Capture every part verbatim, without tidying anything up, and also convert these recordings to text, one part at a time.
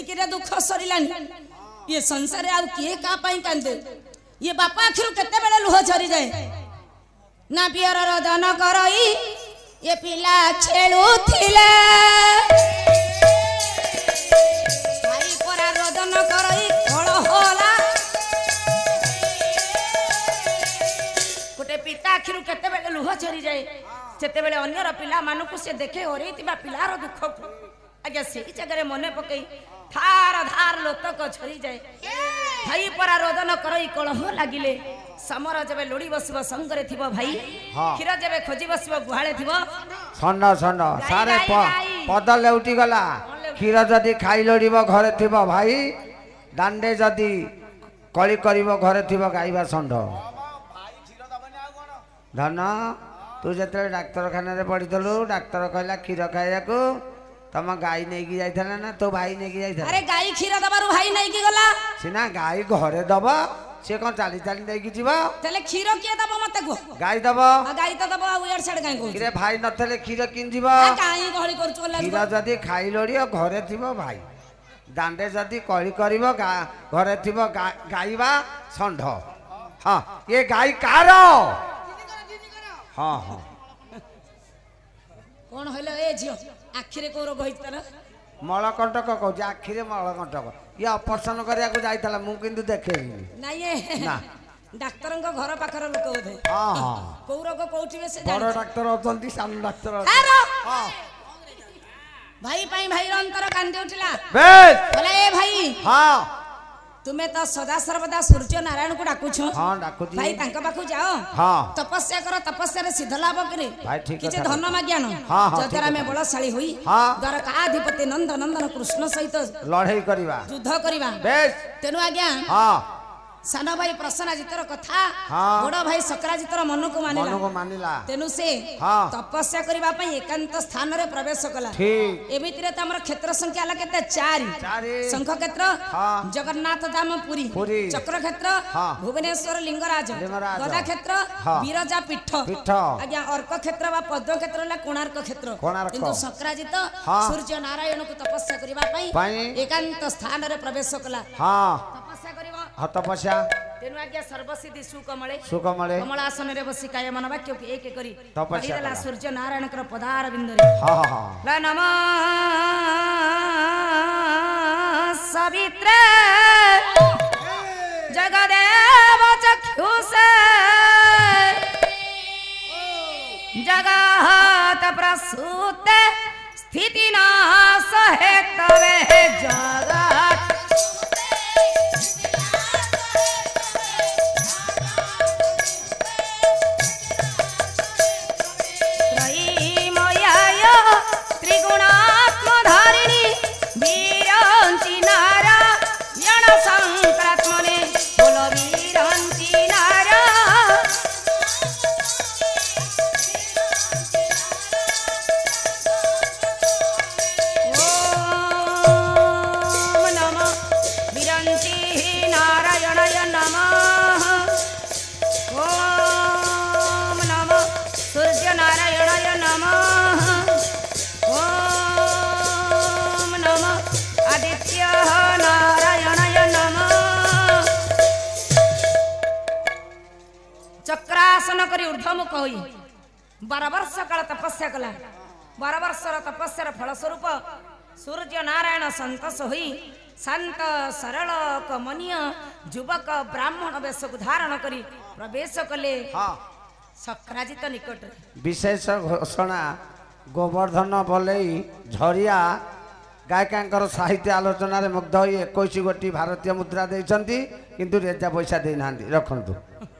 एतिकी रे दुख सरिलानी ये संसार आ किए का पाई कांदे ये बापा आखिर केते बेले लुह झरी जाए ना पियर रदन करई ये पिला खेलुथिले भाई परा रदन करई कळ होला गोटे पिता आखिर केते बेले लुह झरी जाए सेते बेले अन्यर पिला मानकु से देखे ओरेतिबा पिलार दुख आज्ञा से जगह मने पकई थार धार लोतक झरी जाए भाई परा रोदन करई कलह लागिले समर जबे लोड़ी बसबो संगरे थिबो भाई खीर जबे खोजी बसबो गुहाले थिबो सन्ना सन्ना सारे पद लेउटी गला खीर जदी खाई लोड़ीबो घरे थिबो भाई दांडे जदी कली करिबो घरे थिबो गाईबा संड धन तू जते डाक्तरखाना रे पड़ितलु डाक्तर कहला खीर खाइया को तम गाई नहीं की जाइथला ना तो भाई नहीं की जाइथला अरे गाई खीर दबारु भाई नहीं की गला सिना गाई घरे दबा से कोन चाली चाली नहीं की जीवा तले खीर के दबो मते को गाई दबा आ गाई तो दबो आ उयर साइड गाई को रे भाई नथले खीर किन जीवा आ गाई गहली कर चोला खीर जदी खाई लोड़ियो घरे थिबो भाई दांडे जदी कळी करिवो घरे थिबो गाईबा संढ हां ये गाई कार हां हां कोन होइलो ए जियो आखिरे को रोग होइछ तार मलकंटक कहू आखिरे मलकंटक ये ऑपरेशन करिया को जाइतला मु किंतु देखे नाही ए ना डाक्टर को घर पाखर लोक होथे हां हां को रोग कोउठिबे से बड़ डाक्टर अछंती सान डाक्टर हां भाई पाई भाई अंतर कांदे उठला बेस बोले ए भाई हां तुम्हें तो सदा सर्वदा सूर्य नारायण को डाकू छो हां डाकू जी भाई तांका पाखु जाओ हां तपस्या करो तपस्या रे सिद्ध लाभ करे भाई ठीक किछ धन माग्यान हां हां जतरा में बलशाली होई हां द्वारकाधिपति नंद नंदन कृष्ण सहित लड़ाई करबा युद्ध करबा बेस तेनु आज्ञा हां सानो भाई प्रसन्नजितर कथा हाँ। बड़ भाई सकराजितर मन को मानिला मन को मानिला तेनु से हाँ। तपस्या करिबा पई एकांत स्थान रे प्रवेश कला ठीक एमितिरे त हमर क्षेत्र संख्या ला केते चार चारि शंख क्षेत्र हाँ। जगन्नाथ धाम पुरी पुरी चक्र क्षेत्र हाँ। भुवनेश्वर लिंगराज लिंगराज गदा क्षेत्र हाँ। विरजा पीठ पीठ आज्ञा अर्क क्षेत्र बा पद्म क्षेत्र ला कोणार्क क्षेत्र कोणार्क। किंतु सकराजित हाँ। सूर्य नारायण को तपस्या करिबा पई पई एकांत स्थान रे प्रवेश कला हां तपस्या करिबो ह तपस्या तेनु आज्ञा सर्वसिद्धि सुकमले सुकमले कमलासन रे बसी काय मन वाक्य के एक करी तपस्या पढ़िदेला कला। सूर्य नारायण कर पदार बिंद रे हां हां ला नमः सवित्रे जगदेव चक्षुषे जगत प्रसूते स्थिति नाश हेतवे जगत चक्रासन करी ऊर्ध्वमुख होई बारह वर्ष काल तपस्या कला बारह वर्षर तपस्यार फलस्वरूप सूर्य नारायण संतोष होई शांत सरल कमनीय युवक ब्राह्मण वेश धारण करी प्रवेश कले हां सक्राजित निकट विशेष घोषणा गोवर्धन बलई झरिया गायकांकर साहित्य आलोचना रे मुग्ध होई इक्कीस गोटी भारतीय मुद्रा देइछंती किंतु रेजा पैसा देई नांदी रखंतु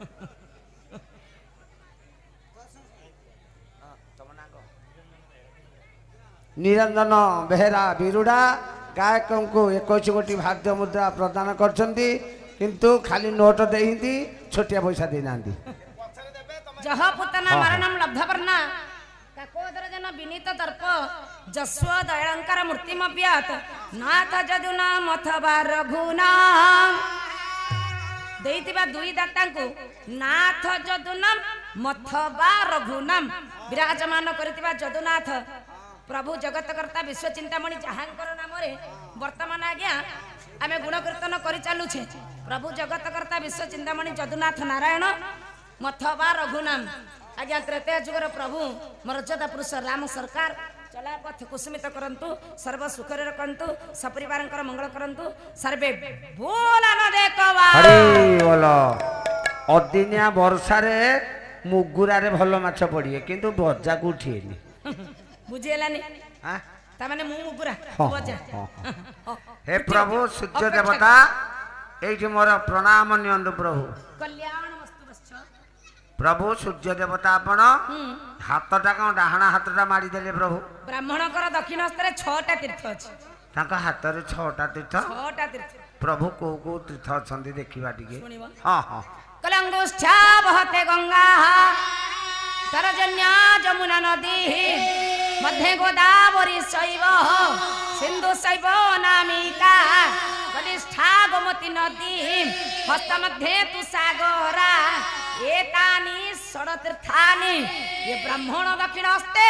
निरंजन बेहेरा बिरुड़ा गायकों को इक्कीस गोटी भारतीय मुद्रा प्रदान करछंती किंतु खाली नोट देहिंदी छोटिया पैसा देई नांदी जह पुतना मरणम लब्धवर्णा काकोदर जन विनीत दर्प जस्व दयालंकार मूर्तिमव्यात नाथ जदुना मथवा रघुनाम देइतिबा दुई दातांकु नाथ जदुनाम मथवा रघुनाम विराजमान करतिबा जदुनाथ प्रभु जगतकर्ता विश्व चिंतामणि जहांकर नाम ପରେ ବର୍ତ୍ତମାନ ଆଜ୍ଞା ଆମେ ଗୁଣ କୀର୍ତ୍ତନ କରି ଚାଲୁଛେ ପ୍ରଭୁ ଜଗତକର୍ତ୍ତା ବିଶ୍ୱ ଚିନ୍ତାମଣି ଯଦୁନାଥ ନାରାୟଣ ମଥ ବା ରଘୁନାମ ଆଜ୍ଞା ତ୍ରେତୟା ଯୁଗର ପ୍ରଭୁ ମର୍ଯ୍ୟାଦା ପୁରୁଷ ରାମ ସରକାର ଚଲାପଥ କୁସୁମିତ କରନ୍ତୁ ସର୍ବ ସୁଖରେ ରଖନ୍ତୁ ସପରିବାରଙ୍କର ମଙ୍ଗଳ କରନ୍ତୁ ସର୍ବେ ବୋଲାନ ଦେଖବା ହରି ବୋଲ। ଅଦିନିଆ ବର୍ଷାରେ ମୁଗୁରାରେ ଭଲ ମାଛ ପଡ଼ିବେ କିନ୍ତୁ ବଜାକୁ ଉଠିଏନି। ବୁଝି ହେଲାନି ଆଁ? ତାମାନେ ମୁଁ ମୁଗୁରା ହଁ, ବଜା ହଁ, ହେ ପ୍ରଭୁ ସୂର୍ଯ୍ୟ ଦେବତା ଏଇଠି ମୋର ପ୍ରଣାମ ନିଅନ୍ତୁ ପ୍ରଭୁ। କଲ୍ୟାଣ ବସ୍ତୁ ବସ୍ଛ ପ୍ରଭୁ ସୂର୍ଯ୍ୟ ଦେବତା ଆପଣ ହାତଟା କଣ ଡାହାଣ ହାତଟା ମାରିଦେଲେ ପ୍ରଭୁ। ବ୍ରାହ୍ମଣଙ୍କର ଦକ୍ଷିଣ ହସ୍ତରେ ଛଅଟା ତୀର୍ଥ ଅଛି ତାଙ୍କ ହାତରେ ଛଅଟା ତୀର୍ଥ। ଛଅଟା ତୀର୍ଥ ପ୍ରଭୁ କୋଉ କୋଉ ତୀର୍ଥ ଅଛନ୍ତି ଦେଖିବା ଟିକେ। ଶୁଣିବ ହଁ ହଁ କଲଙ୍ଗୁଷ୍ଠା ବହତେ ଗଙ୍ଗା ତରଜନ୍ୟା ଯମୁନା ନଦୀ मध्ये गोदावरी शैव सिंधु शैव नामिका कनिष्ठा गोमती नदी हस्त मध्ये तु सागरा एतानि षडतीर्थानि ये ब्राह्मण दक्षिण हस्ते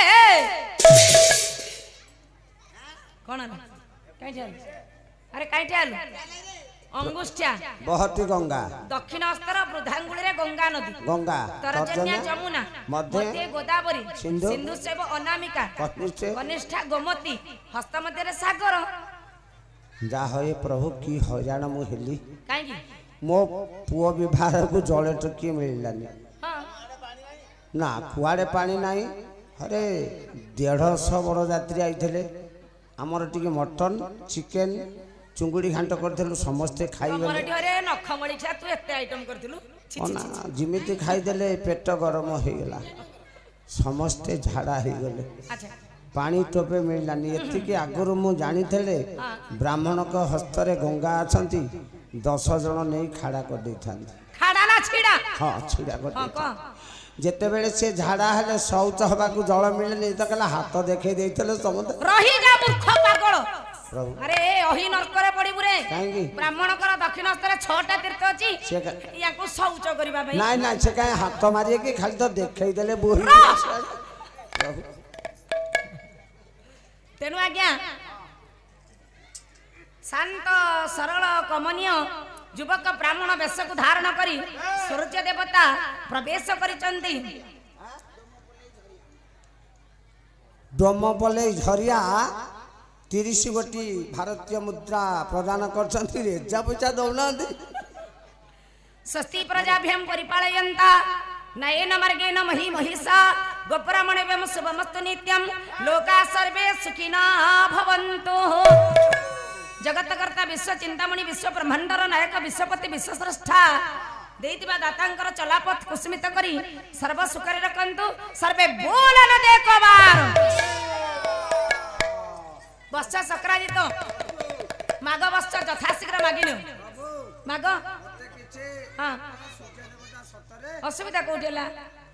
कौन कहीं अरे कहीं आलु अंगुष्ठा बहती गंगा दक्षिण हस्तर वृद्धांगुली रे गंगा नदी गंगा तरजन्या जमुना मध्य गोदावरी सिंधु सिंधु शैव अनामिका कनिष्ठा गोमती हस्त मध्य रे सागर जा हे प्रभु की हजान मु हेली काहे मो पुओ विवाह को जले टकी मिललानी हां ना कुआड़े पानी नाही अरे डेढ़ सौ बड़ यात्री आइथिले हमर टिके मटन चिकन चुंगुड़ी घाट करथिलु समस्ते खाई हमर ढरे नखमळी छा तू एते आइटम करथिलु ना जिमिति खाई देले पेट गरम हो गला समस्ते झाड़ा हो गले अच्छा पानी टोपे मिललानी एतिके आगरु मु जानी थेले ब्राह्मण को हस्तरे गंगा अछंती दस जन नहीं खाड़ा कर दे थांती खाड़ा ना छिड़ा हां छिड़ा कर हां को जेते बेले से झाड़ा हेले शौच हबा को जल मिले नहीं तो कला हाथ देखे देइतले समस्त रही जा मूर्ख पागल प्रभु अरे ओही नरकरे पड़ी बुरे काहेकी ब्राह्मण कर दक्षिण हस्ତରେ छटा तीर्थ अछि से याको शौच करिबा भाई नाही नाही से काहे हाथ मारिए कि खाली तो देखै देले बोही प्रभु तेनु आज्ञा शांत सरल कमनीय युवक ब्राह्मण वेश को धारण करी सूर्य देवता प्रवेश करिचंती डोमपले झरिया तीस गोटी भारतीय मुद्रा प्रदान करछंती रेजा पैसा दौनांती स्वस्ति प्रजाभ्यम परिपालयन्ता नयन मार्गेण मही महिषा गोब्राह्मणेभ्यं शुभमस्तु नित्यं लोका सर्वे सुखिनः भवन्तु जगतकर्ता विश्व चिंतामणि विश्व ब्रह्मांडर नायक विश्वपति विश्वश्रेष्ठा देइतिबा दातांकर चलापथ कुसुमित करी सर्व सुखरे रखन्तु सर्वे बोलन देखो बार बच्चा सक्राजित माग बच्चा यथाशीघ्र मागिनो माग हाँ असुविधा कोठेला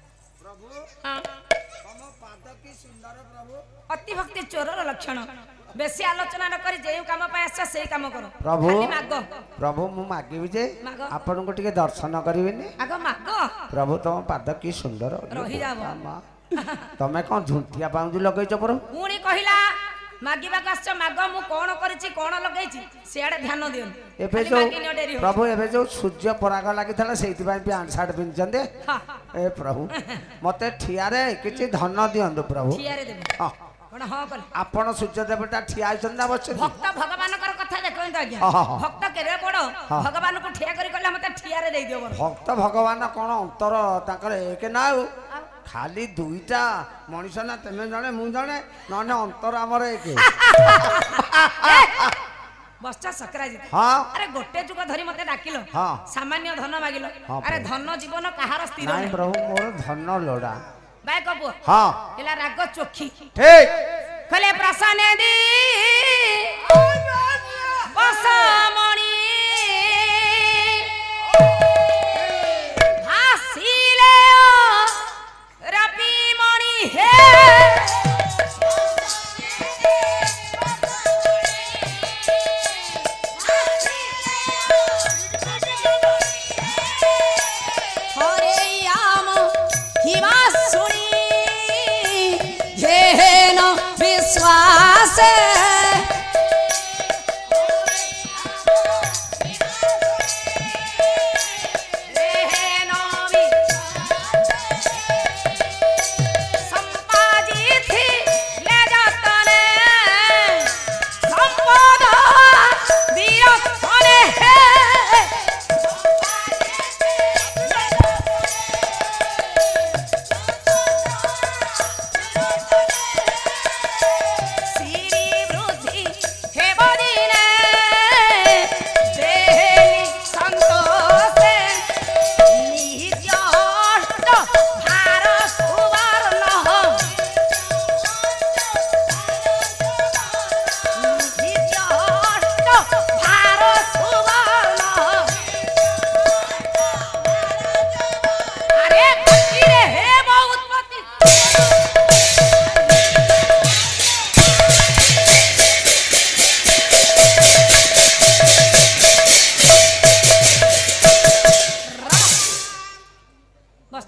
अति भक्ति चोरर लक्षण बेसी आलोचना न करी जे काम पाए आछा सेही काम करो प्रभु खाली माग प्रभु मु मागिबी जे माग। आपन को टिके दर्शन करिवेनी आग माग प्रभु तुम पाद की सुंदर रही जाबो तमे कोन झुंटिया पाउंजी लगैछ प्रभु पुणी कहिला मागिबा काछ माग मु कोन करिछि कोन लगैछि सेआडे ध्यान दियन एबे जो प्रभु एबे जो सूर्य पराग लागिथला सेति पई पैंट शर्ट पिनचंदे ए प्रभु मते ठियारे किछि धन दियंदु प्रभु ठियारे देबे हां कोन हां कल आपण सूर्य देवता ठिया आइछन बच्चे भक्त भगवान कर कथा देखो तो आज्ञा भक्त केरे बड़ भगवान को ठिया करी कहला मते ठियारे देई दियो भक्त भगवान कोन अंतर ताकर एक नाउ खाली दुईटा मनीष ना तेमे जने मु जने नने अंतर हमर एक बच्चा सक्राजित हां अरे गोटे जुग धरी मते डाकिलो हां सामान्य धन मागिलो अरे धन जीवन कहार स्थिर नहीं प्रभु मोर धन लोडा बाय कबु हां एला राग चोखी ठीक कले प्रसन्न दी बसमणि हासिले रवि मणि हे विश्वास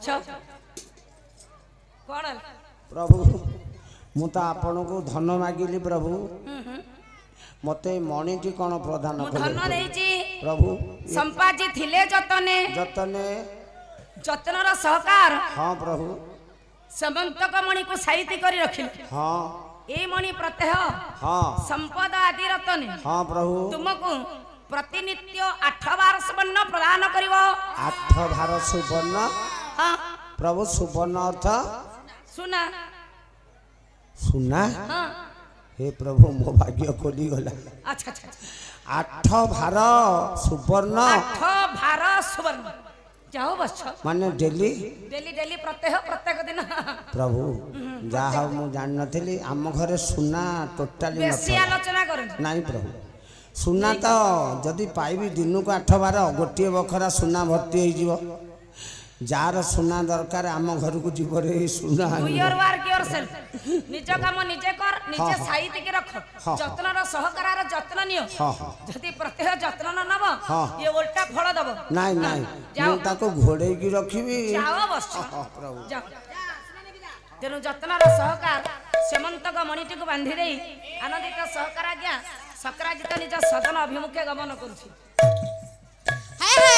कौन प्रभु मु तो आपण को धन मागिली प्रभु मते मणिटी कौन प्रदान धन देइची प्रभु संपाजी थिले जतने जतने जतनर सहकार हाँ प्रभु समंतक मणि को साहित्य करी रखिले हाँ ए मणि प्रत्यह हाँ संपद आदि रतने हाँ प्रभु तुमको प्रतिनित्य आठ बार सुवर्ण प्रदान करिवो आठ भार सुवर्ण हाँ प्रभु सुवर्ण अर्थ सुना सुना हाँ हे प्रभु मो भाग्य खोली गला अच्छा अच्छा आठ भार सुवर्ण आठ भार सुवर्ण जाओ बस माने डेली डेली डेली प्रत्येक प्रत्येक दिन प्रभु जहा मु जान नथली आम घरे सुना टोटाली बेसी आलोचना करू नहीं प्रभु सुना तो जदि पाइबी दिन को आठ बार गोटे बखरा सुना भर्ती हो जार सुना दरकार आम घर को जीव रे सुना योर वर्क योरसेल्फ निज काम निजे कर निजे साइति के रख जत्न र सहकार र जत्न नियो जदि प्रत्येक जत्न न नब ये उल्टा फल दब नहीं नहीं मु ताको घोड़े की रखिबी जाओ बस प्रभु जाओ तेनु जत्न र सहकार सेमंतक मणिटी को बांधी देई आनंदित सहकार आज्ञा सक्राजित निज सदन अभिमुखे गमन करुछि हाय हाय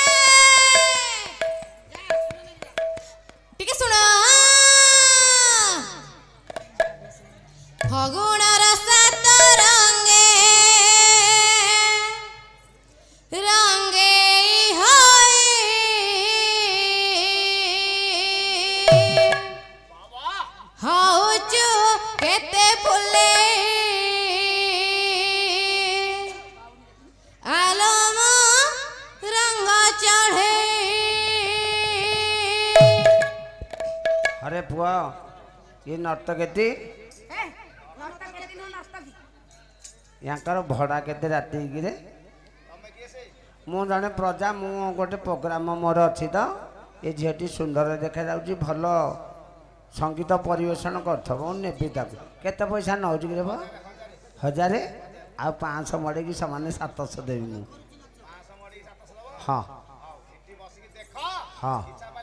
टिके सुनो फगुणर सात रंगे रंगे होई हौचु केते फुले आलम रंग चढ़े अरे पुआ ये नर्तकेती यांकर भड़ा केते राति गिरे मु जने प्रजा मु गोटे प्रोग्राम मोर अच्छी तो ये झीटी सुंदर देखा जाऊँगी भल संगीत परिवेशन करथबो नेबी ताको केते पैसा नौज गिरे बा हजार आ पाँच सौ मड़े की सामान्य सात सौ देवी मु हाँ हाँ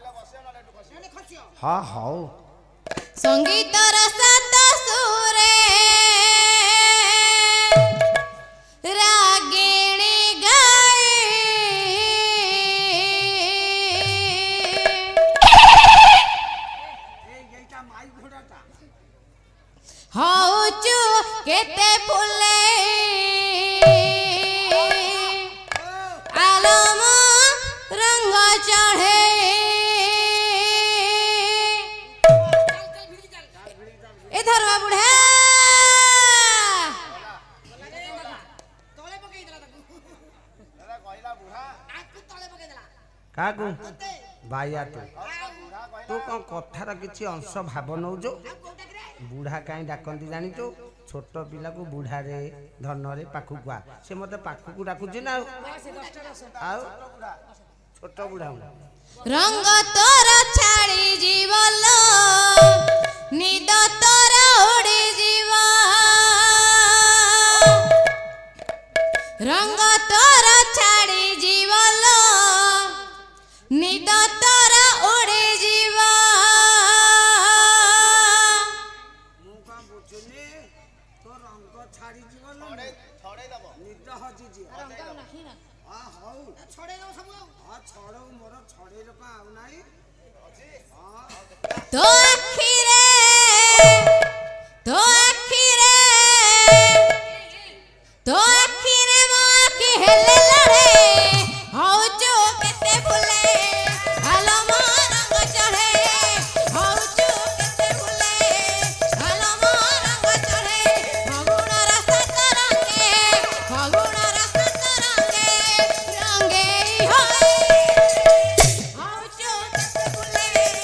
हाँ हाँ संगीत रसत सुरे रागिणी गाए हौचु केते फुले आलम रंग चढ़े ए धर्मा बुढ़ा काकू भाइया तू तू कौन कथार किसी अंश भाव नौज बुढ़ा कहीं डाकती जानीचु छोट पिला को बुढ़ा रे धन रे पाखक आ से मत पाखक डाकुची ना आउ छोट बुढ़ा रंग तोर छाड़ी जीवल निद तोर उड़ी जीव रंग तोर छाड़ी जीवल निद तोर उड़ी जीव तो आखिरे तो आखिरे तो आखिरे माँ की हेले लड़े हौचु केते फुले आलम रंग चढ़े हौचु केते फुले आलम रंग चढ़े फगुणर सात रंगे फगुणर सात रंगे रंगे होई हौचु केते फुले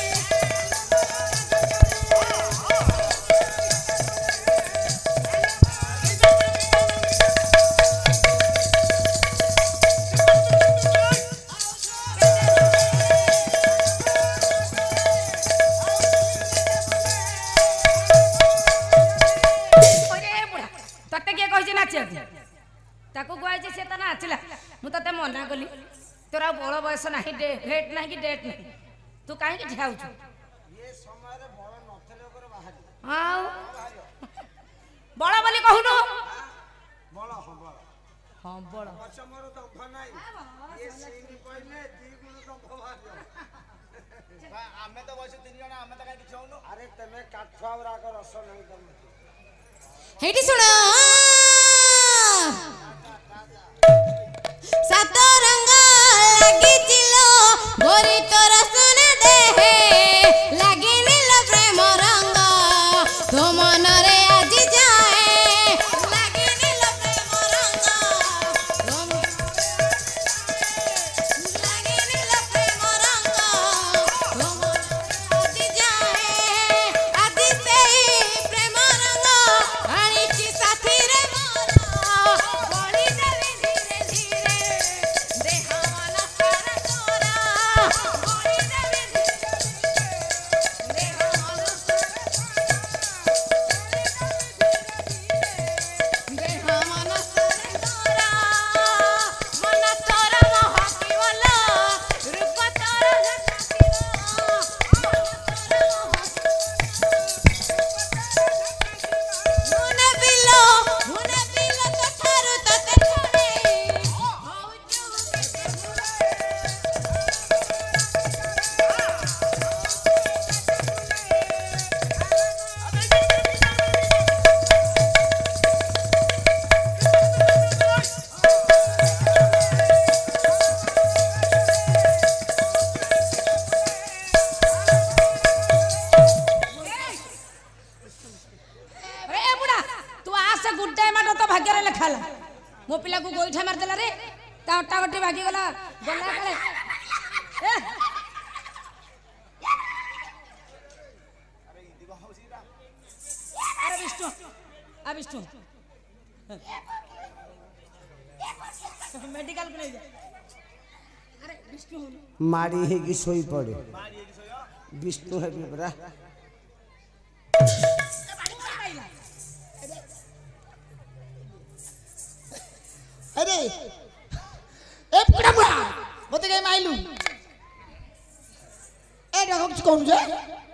तते किए कहि नाचिया ताको कहै से त नाचिला मु तते मना कली तोरा बड़ बयस नाही भेट नाही कि डेट नाही तू तू काहे के ढाउछ ये समय रे बड़ नथले ओकर बाहर हां बड़ बोली कहूनु बड़ हो बड़ हां बड़ अच्छा मोर दंभ नाही ये सीन पहिले दी गुण दंभ बाहर आमे तो बस तीन जण आमे तो काहे किछ होनु अरे तमे काठवा राग रस नाही तमे हेटी सुनो सात रंग लगी चिलो गोरी तोर सुन दे लगी नील प्रेम रंग तो मन रे आज जाए लगी नील प्रेम रंग लगी नील प्रेम रंग तो मन आज जाए आदि से प्रेम रंग आनिची साथी रे मोरा बोली देवी धीरे धीरे देहा मन सारा तोरा बोली देवी धीरे देहा मन देहा मन सारा तोरा मन तोरा मोहकी वाला रूप तोरा मुने बिलो मुने बिलो कथारु तते छोड़े होउचु अरे ए बुढ़ा तू आसे गुड टाइम आटो तो भाग्य रे लेखाला मो पिला को गोइठा मार देला रे ता अट्टा गट्टी भागी गला गला काले ए अरे विष्णु आ विष्णु मेडिकल को ले जा अरे विष्णु मारी है कि सोई पड़े विष्णु है बिबरा अरे ए पकड़ा मुआ मते के माइलू ए डॉग कुछ कहू जे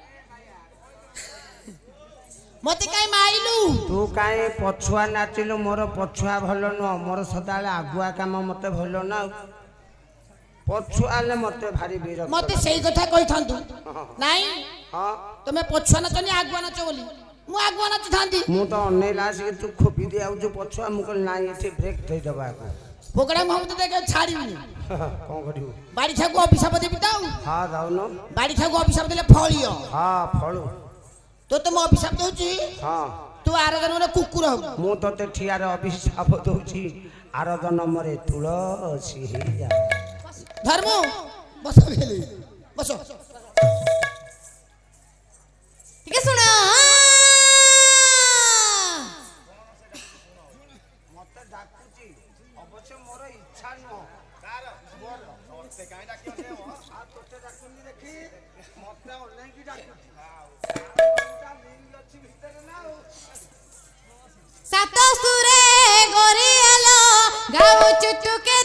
मते काई माइलू तू काहे पछुआ नाचिलु मोर पछुआ भलो न मोर सदाले आगुआ काम मते भलो ना पछुआले मते भारी विरक्त मते सेही कथा कहि थांतु नाही हां तमे पछुआ नाचनी आगुआ नाच बोली मु आगुआ नाच थांती मु तो अनै लास के तू खोपी दे आउ जो पछुआ मु कल नाही एठी ब्रेक थई दबा को पोकड़ा मोहम्मद देखे छाड़ीनी कोन करियो बाड़ी छा को अभिशाप देबी ताऊ हां जाऊ न बाड़ी छा को अभिशाप देले फळियो हां फळु तो तुम अभिशाप दोची हां तू आर जन्म रे कुकुर हो मु तते ठियारे अभिशाप दउची आर जन्म रे तुलसी हे जा धर्म बसो भेली बसो ठीक है सुनो मते डाकुची अवश्य मोर इच्छा न कार मोर मते काई डाकियो ने आ तोते डाकुनी देखी मते ऑनलाइन की डाकुची ता लिंग अछि भीतर ना सात सुरे गोरी आलो गाऊ चुटुके